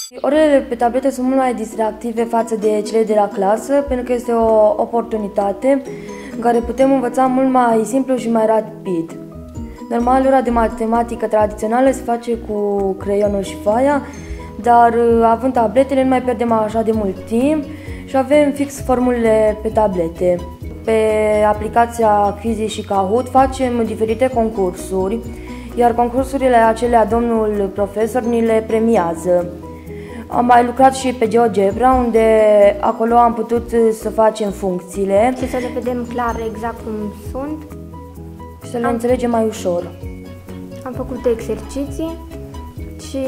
Orele pe tablete sunt mult mai distractive față de cele de la clasă, pentru că este o oportunitate în care putem învăța mult mai simplu și mai rapid. Normal, ora de matematică tradițională se face cu creionul și foaia, dar având tabletele nu mai pierdem așa de mult timp și avem fix formulele pe tablete. Pe aplicația Quizy și Kahoot facem diferite concursuri, iar concursurile acelea domnul profesor ni le premiază. Am mai lucrat și pe GeoGebra, unde acolo am putut să facem funcțiile. Și să le vedem clar exact cum sunt. Și să le înțelegem mai ușor. Am făcut exerciții și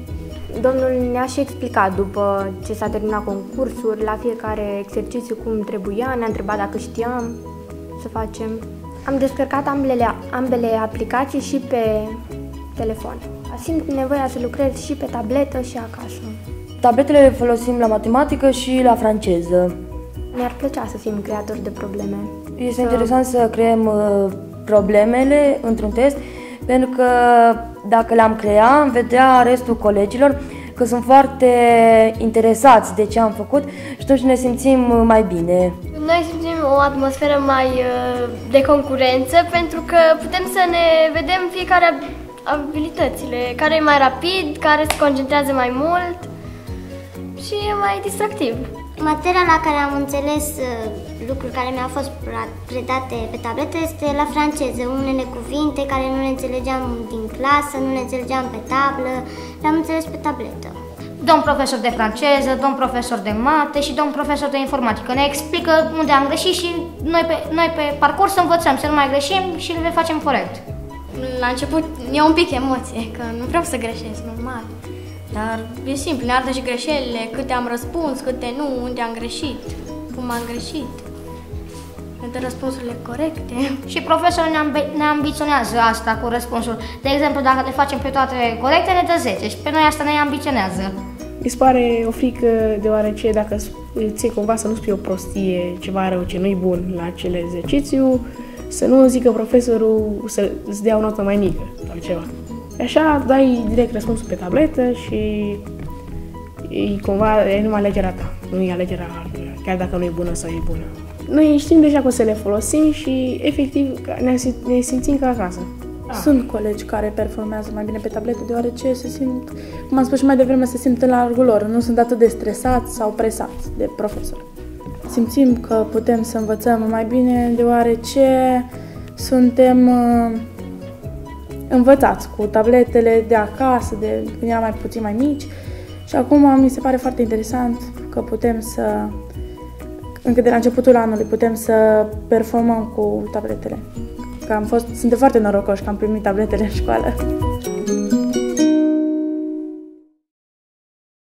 domnul ne-a și explicat după ce s-a terminat concursul, la fiecare exercițiu cum trebuia, ne-a întrebat dacă știam să facem. Am descărcat ambele aplicații și pe telefon. Simt nevoia să lucrez și pe tabletă și acasă. Tabletele le folosim la matematică și la franceză. Mi-ar plăcea să fim creatori de probleme. Este interesant să creăm problemele într-un test, pentru că dacă le-am creat, am vedea restul colegilor că sunt foarte interesați de ce am făcut și atunci ne simțim mai bine. Noi simțim o atmosferă mai de concurență, pentru că putem să ne vedem fiecare abilitățile, care e mai rapid, care se concentrează mai mult și e mai distractiv. Materia la care am înțeles lucruri care mi-au fost predate pe tabletă este la franceză. Unele cuvinte care nu le înțelegeam din clasă, nu le înțelegeam pe tablă, le-am înțeles pe tabletă. Domn profesor de franceză, domn profesor de mate și domn profesor de informatică ne explică unde am greșit și noi pe parcurs învățăm să nu mai greșim și le facem corect. La început e un pic emoție, că nu vreau să greșesc, normal. Dar e simplu, ne arată și greșelile, câte am răspuns, câte nu, unde am greșit, cum am greșit. Ne dă răspunsurile corecte. Și profesorul ne ambiționează asta cu răspunsul. De exemplu, dacă le facem pe toate corecte, ne dă 10 și pe noi asta ne ambiționează. Mi se pare o frică, deoarece dacă ți-e cumva să nu spui o prostie, ceva rău ce nu-i bun la acel exercițiu, să nu zică profesorul să-ți dea o notă mai mică sau ceva. Așa dai direct răspunsul pe tabletă și e numai alegerea ta, nu e alegerea altuia, chiar dacă nu e bună sau e bună. Noi știm deja că o să le folosim și efectiv ne simțim ca acasă. Sunt colegi care performează mai bine pe tabletă, deoarece se simt, cum am spus și mai devreme, se simt în largul lor, nu sunt atât de stresați sau presați de profesor. Simțim că putem să învățăm mai bine, deoarece suntem învățați cu tabletele de acasă, de când eram mai puțin mai mici și acum mi se pare foarte interesant că putem să, încă de la începutul anului, putem să performăm cu tabletele. Suntem foarte norocoși că am primit tabletele în școală.